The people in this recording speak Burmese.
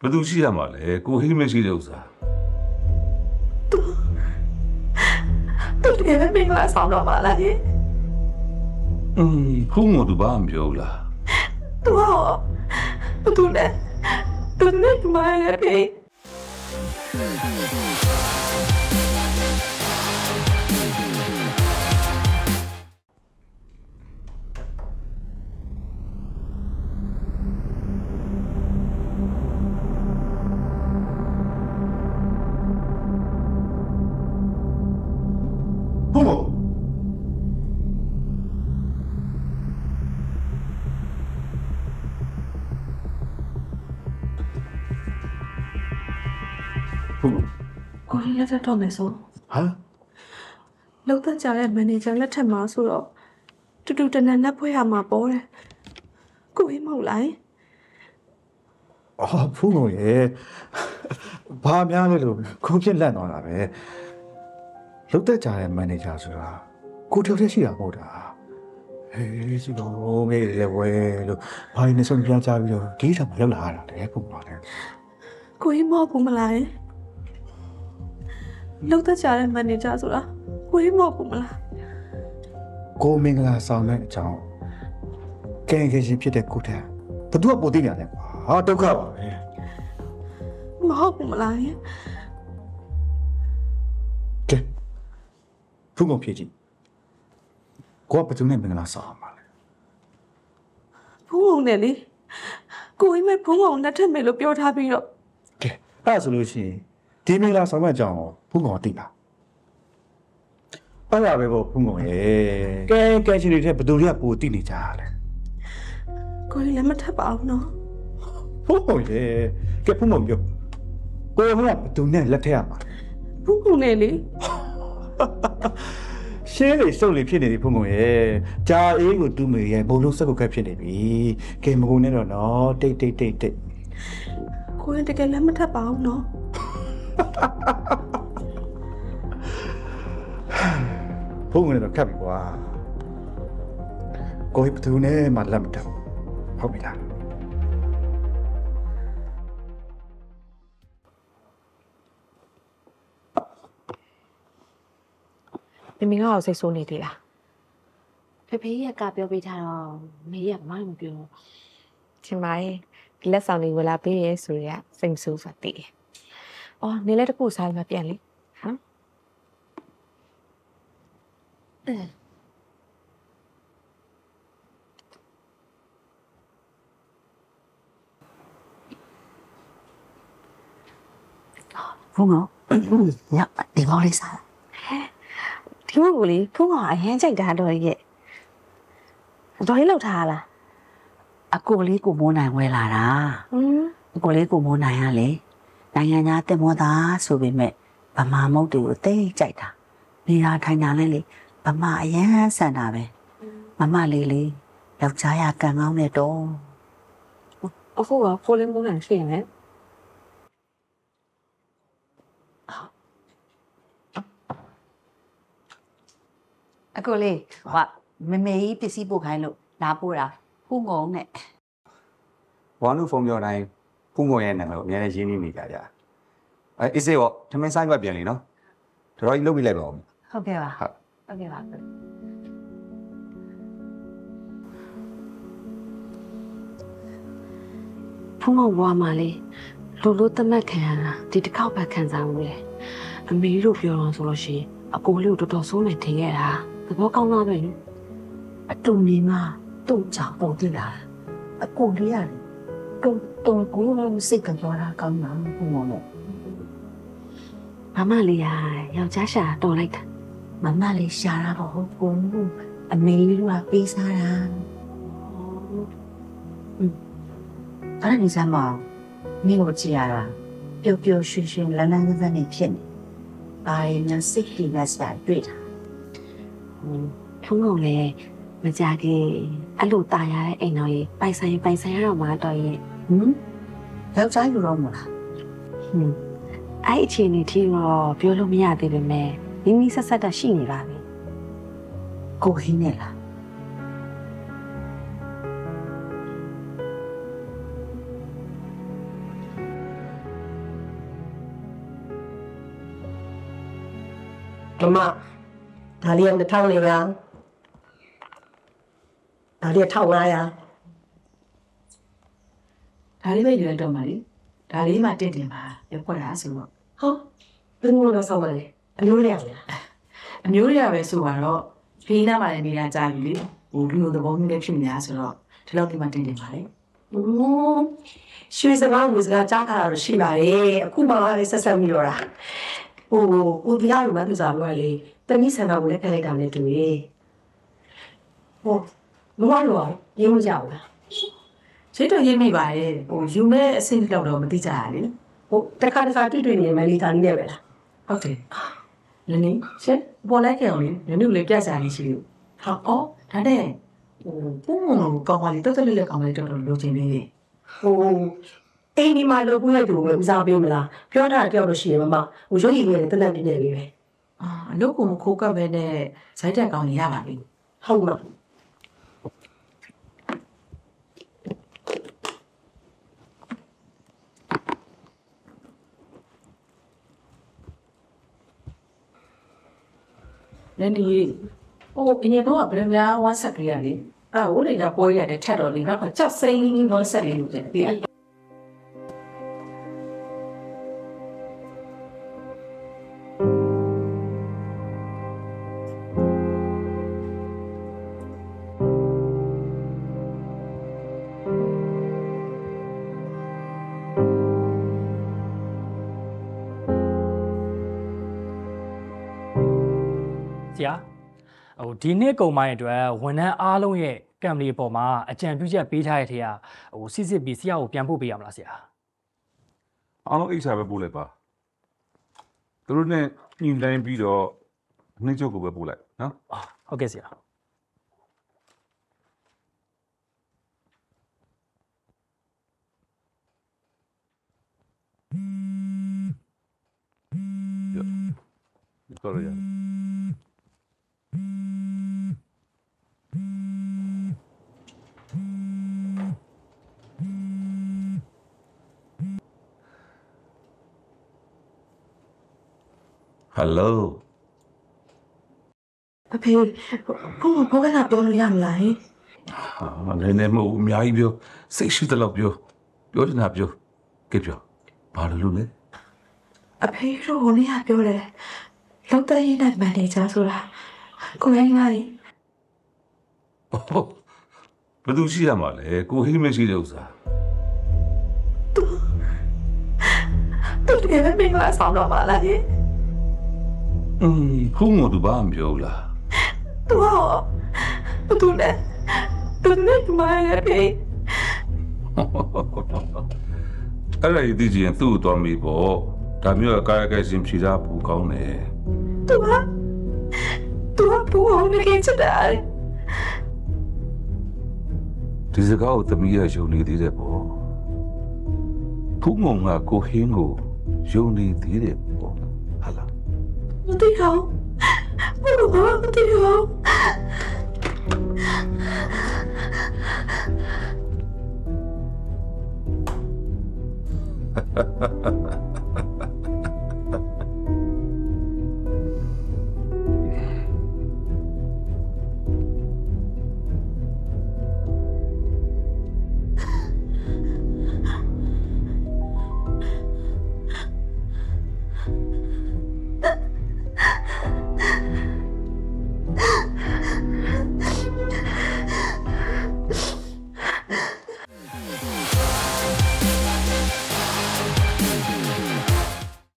ဘယ်သူရှိရမှာလဲကိုဟိမရှိတဲ့ဥစ္စာသူတကယ်ပဲမင်္ဂလာဆောင်တော့ပါလားဖုန်းမတူဘာမပြောလားသူဟောသူလည်းသူနဲ့ဒီမှာလည်းပြေကိုရင်းလက်ထက်တော့မယ်ဆိုဟာလောက်သက်ကြတဲ့မန်နေဂျာလက်ထက်မှာဆိုတော့တူတူတနန်လက်ဖွဲ့ရမှာပေါ်တယ်ကိုရင်းမဟုတ်လားဖုန်းကိုရေဘာများလဲလို့ခုဖြစ်လက်သွားတာပဲလောက်သက်ကြတဲ့မန်နေဂျာဆိုတာကိုတယောက်တည်းရှိတာမဟုတ်တာဟေးစီတော့မေးလေဝဲလို့ဘာလို့နေဆုံးပြန်ချပြီးတော့ဒီဆောင်ရောက်လာတာလဲဖုန်းပါလေကိုရင်းမဟုတ်ဘူးမလားလောက်သက်ကြတဲ့မန်နေဂျာဆိုတာကိုရင်းမဟုတ်ဘူးမလားကိုမင်္ဂလာဆောင်တဲ့အကြောင်းကဲကဲရှင်ဖြစ်တဲ့ကိုတဲ့ဘသူကပိုသိနေတယ်ကွာဟာဒုက္ခပါပဲမဟုတ်ဘူးမလားကဲဖုန်းကိုဖြည့်ကြည့်ကိုကဘသူနဲ့မင်္ဂလာဆောင်ပါလဲဖုန်းုံနဲ့လေကိုရင်းမဲ့ဖုန်းုံလက်ထက်မယ်လို့ပြောထားပြီးတော့ကဲအဲ့ဆိုလို့ရှိရင်ဒီမင်္ဂလာဆောင်တဲ့အကြောင်းဖုန်းကောင်သိလားအဲ့ဒါပဲပေါ့ဖုန်းကောင်ရေကဲကဲရှင်တွေတဲ့ဘသူတွေကပိုသိနေကြတာလဲကိုရင်းလည်းမထပ်ပါဘူးနော်ဖုန်းကောင်ရေကဲဖုန်းကောင်ပြောကိုကဘသူနဲ့လက်ထက်ရမှာဖုန်းုံနဲ့လေရှင်းလေစုပ်လေဖြစ်နေပြီဖုန်းကောင်ရေဂျာအေးကိုတူးမေရဲ့ဘုံလုံးစက်ကုတ်ခက်ဖြစ်နေပြီကဲမကုန်နဲ့တော့နော်တိတ်ကိုရင်းတကယ်လည်းမထပ်ပါဘူးနော်ဖုန်းကနေတော့ခတ်ပြီကွာကိုဟိဘသူနဲ့မှလက်မတက်ဟုတ်ပြီလားမင်းကတော့စိတ်ဆိုးနေသေးလားဖေဖေရကပြောပေးထားတော့မေရဘာမှမပြောချင်ပါရဲ့ဒီလက်ဆောင်လေးဝလာပေးရဲဆိုရစိတ်မဆိုးဆိုတာသိတယ်အော်နေလဲတခုစားမှပြန်လေဟမ်ဖုန်းကညဒီမော်လေးစားဒီမော်ကိုလေဖုန်းကအရင်ကြိုက်တာတော့ရဲ့တော်လေးလောက်ထားလားအကိုလေးကိုမိုးနိုင်ဝဲလာတာအကိုလေးကိုမိုးနိုင်ရလေနိုင်ငံသားတင်မောသားဆိုပေမဲ့ဗမာမုတ်တွေကိုတိတ်ကြိုက်တာနေတာထိုင်တာလဲလေဗမာအရန်ဆန်တာပဲမမလေးလေးယောက်ျားရကန်ကောင်းတဲ့တော့အခုကဖိုးလင်းမိုးနိုင်ရှိရင်လေအကိုလေးဟာမမေကြီးပစ္စည်းပို့ခိုင်းလို့လာပို့တာဖုန်းကုန်းနဲ့ဝါနုဖုန်းပြောတိုင်းဖုန်းကုန်းရဲ့နာမည်ကိုအများနဲ့ရင်းနှီးနေကြကြအေးစေးပေါ့ထမင်းဆိုင်ကွက်ပြန်လीနော်တော်တော်ကြီးလုပ်ပြီးလိုက်ပါဦးဟုတ်ကဲ့ပါဟုတ်ကဲ့ပါဖုန်းကုန်းဘွားမလေးလိုတမတ်ခံရတာဒီတစ်ခေါက်ပဲခံစားမှုလေအမေတို့ပြောတော့ဆိုလို့ရှိရင်အကိုလေးကိုတော်တော်ဆိုးနေထင်ခဲ့တာသဘောကောင်းသားပဲအတူနေမှာတုံ့ချပုံတိလာအကိုလေးရတယ်တုံကိုလည်းစိတ်ကကြောတာကောင်းတာဘုံမောမမလေးယောက်ျားရှာတော်လိုက်တာမမလေးရှာတာတော့ဟုတ်ဘူးအမေလေးကပေးစားတာအဲ့ဒါနေစမ်းမမင်းကိုကြည့်ရတာပျော်ပျော်ရွှင်ရွှင်လန်းလန်းဆန်းနေဖြစ်နေဘာရင်စိတ်ကြီးနဲ့ဆက်တွေ့တာဖုန်းကောင်လည်းမကြခင်အဲ့လိုตายရတဲ့အိမ်တော်ကြီးပိုင်ဆိုင်ရတော့မှတော့ရင်ယောက်ျားလူတော့မလားအဲ့အချိန်នេះထိတော့ပြောလို့မရသေးပေမဲ့မိမိဆက်ဆက်တာရှိနေပါပြီကိုဟင်းနဲ့လား Mama, Dali the town area. Dali a town area. ဒါလေးပဲယူလိုက်တော့မှလေဒါလေးမှတင့်တယ်ပါရဖွက်တာဆိုတော့ Huh? Been one of somebody. I know that. အမျိုးတွေကပဲဆိုတော့ဖေးနားမှာလည်းနေတာကြာပြီလေဟိုလူလိုသဘောမျိုးလေးဖြစ်နေတာဆိုတော့ဒီလောက်ဒီမှတင့်တယ်ပါလေ She was around with a jacket. She was a Kuma is a semi-ora. Oh, the argument is already. The miss and I will let it down into me. Oh, no one, you was out. စိတ်တော့ရေးမိပါရဲ့ဟိုယူမဲ့အဆင့်လောက်တော့မသိကြရလေ Oh, the car is out to do in America never. ဟုတ်တယ်နင်းနင်းရှင်းပေါ်လိုက်ကြအောင်လေနင်းတို့လည်းပြချာလေးရှိလို့ဟာအော်ဒါနဲ့ဟိုပုံမှန်ကောင်မလေးတက်တက်လေးလေးကောင်မလေးတော်တော်လိုချင်နေတယ် Oh, any my local do with Zabimla. Pure girl, she, Mamma, who's only here at the land in anyway. အာအလုပ်ကိုမခိုးကပ်ပဲနဲ့ဇိုက်တက်ကောင်ကြီးရပါပြီ How much? ။လည်းဒီဟိုအရင်တော့ဗရမများဝါဆက်ကြရလေ။အဲ့ဟိုလေကပွဲရတဲ့ထက်တော့လေနောက်ကချက်စိမ့်တော့ဆက်လေးလို့တဲ့ဒီဆရာဟိုဒီနေ့ကုံပိုင်းအတွက်ဝန်ထမ်းအားလုံးရဲ့ကံပဏီအပေါ်မှာအကြံပြုချက်ပေးထားတဲ့ထဲကဟိုစစ်စစ်ပြီးဆရာကိုပြန်ပို့ပေးရမလားဆရာအားလုံးအိတ်စာပဲပို့လိုက်ပါသူတို့နဲ့ညှိနှိုင်းပြီးတော့နှိမ့်ချုပ်ကိုပဲပို့လိုက်နော်ဟုတ်ကဲ့ဆရာတော်ရရ Hello အဖေဘုကလာပြောလို့ရမလားဟင်နည်းနည်းမဟုတ်အများကြီးပြောစိတ်ရှိတဲ့လောက်ပြောချင်တာပြောကြည့်ပြောဘာလို့လဲအဖေတို့ဟိုနေ့ကပြောတယ်လောက်တဲ့ရင်နဲ့မန်နေဂျာဆိုတာကိုရင်းလာရင်ဘယ်သူရှိရမှာလဲကိုဟိမရှိတဲ့ဥစ္စာသူတကယ်ပဲမင်္ဂလာဆောင်တော့ပါလားဟင်ဖုန်းမတူဘာမပြောလားသူနဲ့ဒီမှာလည်းဖေအဲ့ဒါရည်တည်ရင်သူ့ကိုတော်မိပေါ့ဒါမျိုးအကားအကဲရှင်ဖြေစားပူကောင်းတယ်သူကဘူအောင်နေကြတယ်ဒီစကားကိုသမီးရယုံနေသေးတယ်ပေါ့ဖုန်းကကိုဟင်းကိုယုံနေသေးတယ်ပေါ့ဟာလားမသိတော့ဘာမသိတော့ဟ